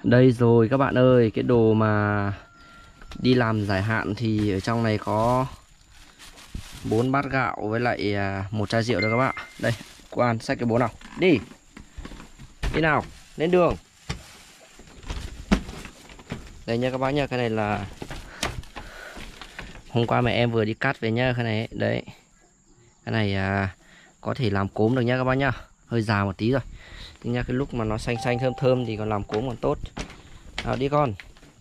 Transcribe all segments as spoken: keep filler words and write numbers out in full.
Đây rồi các bạn ơi, cái đồ mà đi làm giải hạn thì ở trong này có bốn bát gạo với lại một chai rượu đó các bạn. Đây, Quan xách cái bố nào. Đi. Đi nào, lên đường. Đây nha các bác nha, cái này là hôm qua mẹ em vừa đi cắt về nha, cái này đấy. Cái này à, có thể làm cốm được nha các bác nha. Hơi già một tí rồi. Nhưng nha, cái lúc mà nó xanh xanh thơm thơm thì còn làm cốm còn tốt. Nào đi con.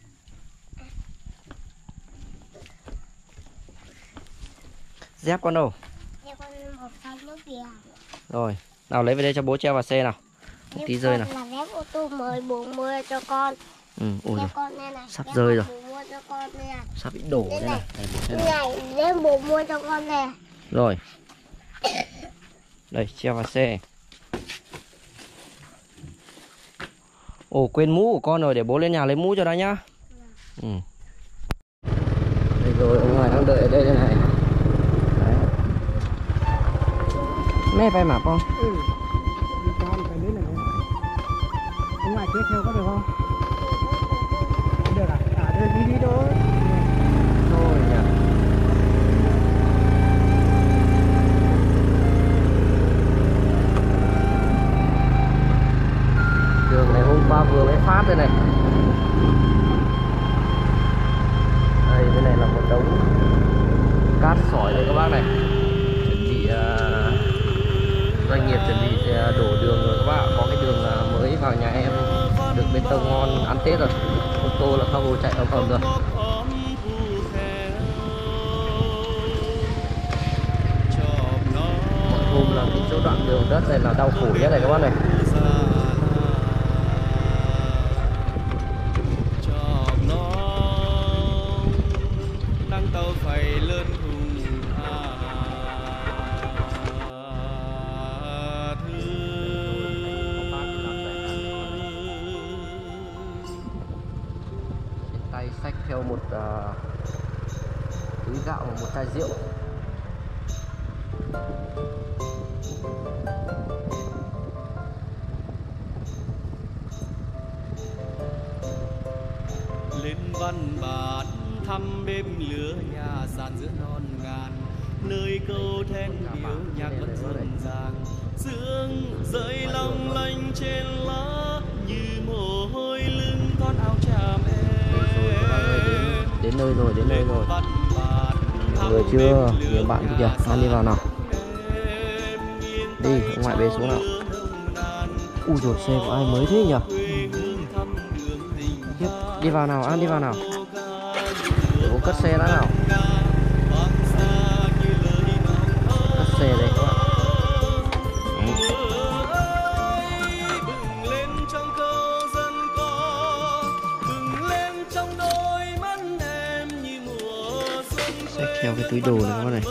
Dép con đâu? Rồi, nào lấy về đây cho bố treo vào xe nào. Một tí rơi nào. Là dép ô tô mới bố mua cho con. Ừ, ôi rồi. Con này này. Sắp rơi rồi. Bố mua cho con này. Sắp bị đổ đây này. Này, này dép bố mua cho con này. Rồi. Đây, treo vào xe. Ồ, quên mũ của con rồi, để bố lên nhà lấy mũ cho đây nhá. Ừ. Đây rồi, ông ngoài đang đợi ở đây đây này. Đấy. Mẹ phải mà con. Ừ. Con phải đến này. Ông ngoài tiếp theo có được không? Được à? À, đưa đi đi thôi. Thôi nhỉ. Đường này hôm qua vừa mới phát đây này. Đây, bên này là một đống cát sỏi đây các bác này. Chuẩn bị uh, doanh nghiệp chuẩn bị uh, đổ đường rồi các bác. Có cái đường uh, mới vào nhà em, đường bê tông ngon ăn Tết rồi. Ô tô là khao hồ chạy ầm ầm rồi. Một hôm là cái chỗ đoạn đường đất này là đau khổ nhất này các bác này. Tay xách theo một uh, túi gạo và một chai rượu. Lên văn bản thăm bếp lửa nhà sàn giữa non ngàn, nơi câu then điệu nhạc vẫn rộn ràng, sương rơi long lanh trên lá như mồ hôi lưng con áo chàm em. Đến nơi rồi, đến nơi rồi. Mọi người chưa? Nhiều bạn kìa, ăn đi vào nào. Đi, ông ngoại bế xuống nào. Ui dồi, xe của ai mới thế nhỉ? Đi vào nào, ăn đi vào nào. Để bố cất xe đã nào. Cất xe đây các bạn. Xách theo cái túi đồ này các bạn này.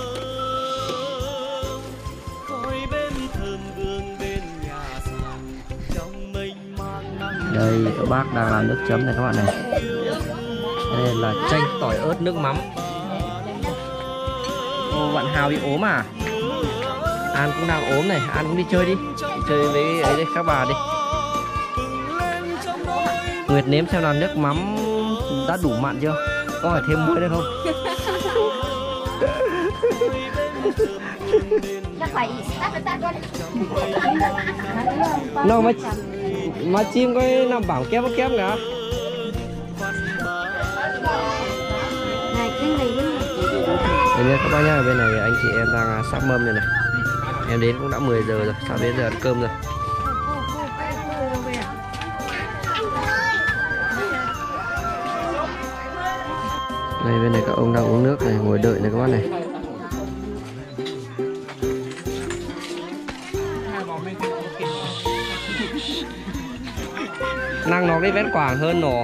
Đây, các bác đang làm nước chấm này các bạn này. Đây là chanh tỏi ớt nước mắm. Ô, bạn Hào bị ốm à? An cũng đang ốm này, An cũng đi chơi đi. Đi chơi với ấy đây, các bà đi. Nguyệt nếm xem nào, nước mắm đã đủ mặn chưa? Có phải thêm muối nữa không? Nó mà mà chim có nằm bảng kép kép nữa. Đây nha các bác nhá, bên này anh chị em đang sắp mâm này này. Em đến cũng đã mười giờ rồi, sắp đến giờ ăn cơm rồi. Đây bên này các ông đang uống nước này, ngồi đợi này các bác này. Năng nó cái vén quảng hơn nổ.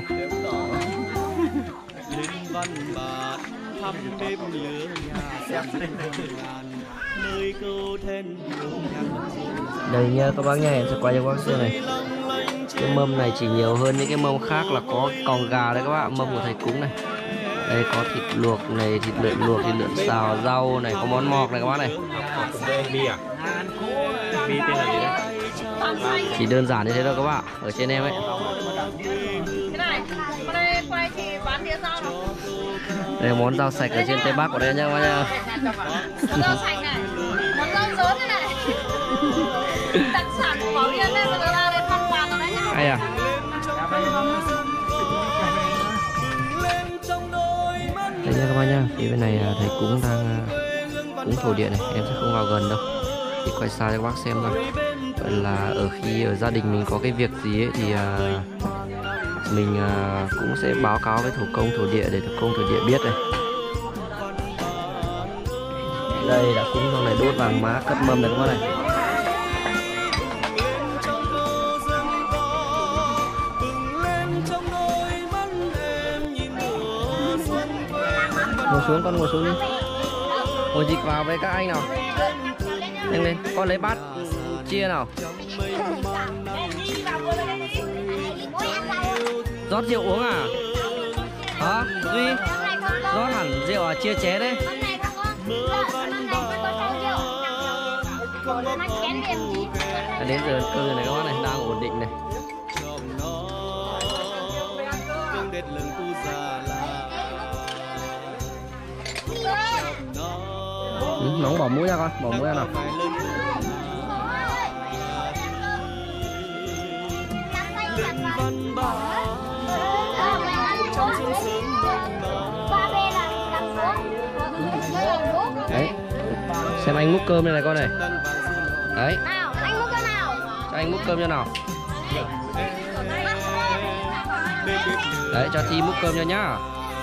Đây nha các bác nha, em sẽ quay cho các bác xem này. Cái mâm này chỉ nhiều hơn những cái mâm khác là có còng gà đây các bạn, mâm của thầy cúng này. Đây có thịt luộc này, thịt lợn luộc, thịt lợn xào, rau này, có món mọc này các bác này. Bi à? Bi tên là gì đấy? Chỉ đơn giản như thế thôi các bạn, ở trên em ấy. Cái này, con đây quay thì bán đĩa rau nào? Đây là món rau sạch ở trên Tây Bắc của đây nha các bạn nha. Rau sạch này, món rau rớt thế này. Đặc sản của Bảo Yên đây, bây giờ ra đây phong bàn ở đây nhá. Hay à? Đây nha các bạn nha, phía bên này thầy cũng đang cúng thổ địa này, em sẽ không vào gần đâu, chỉ quay xa cho các bác xem thôi. Vậy là ở khi ở gia đình mình có cái việc gì ấy thì uh, mình uh, cũng sẽ báo cáo với thổ công thổ địa để thổ công thổ địa biết này. Đây đã cúng xong này, đốt vàng mã cất mâm này các bác này. Ngồi xuống con, ngồi xuống đi. Ngồi dịch vào với các anh nào. Nhanh lên, con lấy bát chia nào. Rót rượu uống à? Hả? Duy, rót hẳn rượu à, chia chén đấy. Đến giờ ăn cơm này các bác này, đang ổn định này. Ừ, nóng bỏ muối ra con, bỏ muối ra nào. Đấy, xem anh múc cơm này này con này. Đấy. Nào, anh múc cái nào? Cho anh múc cơm cho nào. Đấy, cho Thi múc cơm cho nhá.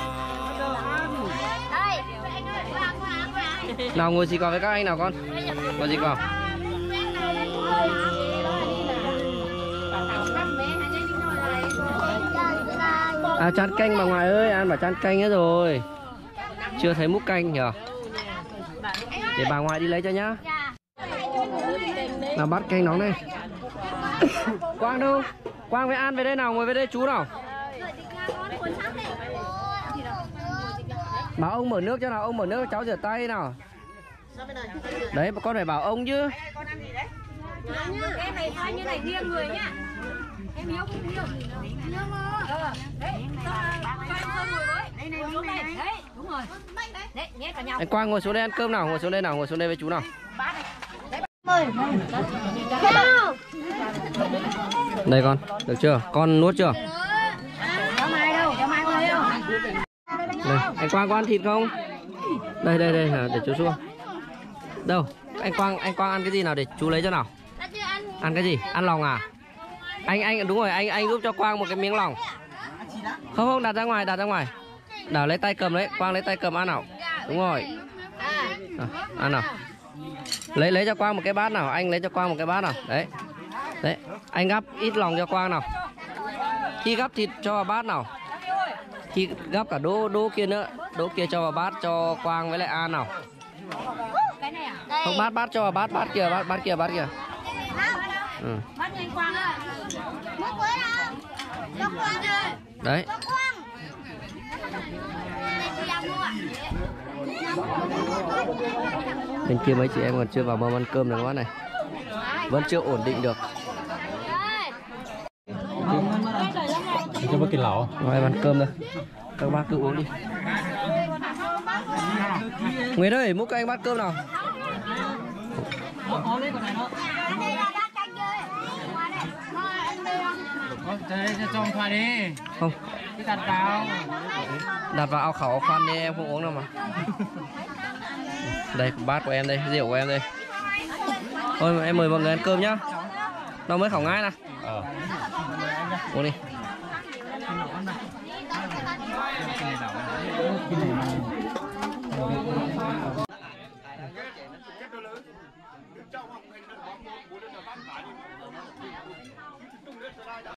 Nào ngồi gì còn với các anh nào con. Ngồi gì còn. À chan canh bà ngoại ơi, ăn bảo chan canh hết rồi. Chưa thấy múc canh nhở. Để bà ngoại đi lấy cho nhá. Nào bát canh nóng này. Quang đâu? Quang với An về đây nào, ngồi về đây chú nào. Bảo ông mở nước cho nào, ông mở nước cho cháu rửa tay nào. Đấy, con phải bảo ông chứ. Em này thay như này riêng người nhá. Em hiếu không hiếu. Hiếu mà. Ờ, đấy, cho em cơm ngồi với. Đây này, xuống đây. Đấy, đúng rồi. Đấy, nhét vào nhau. Anh Quang ngồi xuống đây ăn cơm nào, ngồi xuống đây nào, ngồi xuống đây với chú nào. Đây con, được chưa? Con nuốt chưa? Cháu Mai đâu? Cháu Mai có thấy không? Đây, anh Quang có ăn thịt không? Đây đây đây là để chú xuống. Đâu? Anh Quang anh Quang ăn cái gì nào để chú lấy cho nào? Ăn cái gì? Ăn lòng à? Anh anh đúng rồi, anh anh giúp cho Quang một cái miếng lòng. Không không, đặt ra ngoài, đặt ra ngoài. Đảo lấy tay cầm đấy, Quang lấy tay cầm ăn nào. Đúng rồi. À, ăn nào. Lấy lấy cho Quang một cái bát nào, anh lấy cho Quang một cái bát nào. Đấy. Đấy, anh gắp ít lòng cho Quang nào. Khi gắp thịt cho vào bát nào. Khi gắp cả đỗ đỗ kia nữa, đỗ kia cho vào bát cho Quang với lại An nào. Không, bát bát cho vào bát bát kia, bát bát kia, bát kia. Ừ. Đấy. Bên kia mấy chị em còn chưa vào mâm ăn cơm này các bác này. Vẫn chưa ổn định được. Cho bác kiệt lẩu. Rồi em ăn cơm thôi. Các bác cứ uống đi. Nguyệt ơi, múc các anh bát cơm nào. Cho ông khoai đi. Không. Cái đặt vào. Đặt vào ao khẩu ao khoan đi, em không uống đâu mà. Đây, bát của em đây, rượu của em đây. Thôi em mời mọi người ăn cơm nhá. Đâu mới khảo ngay nè. Ờ. Uống đi.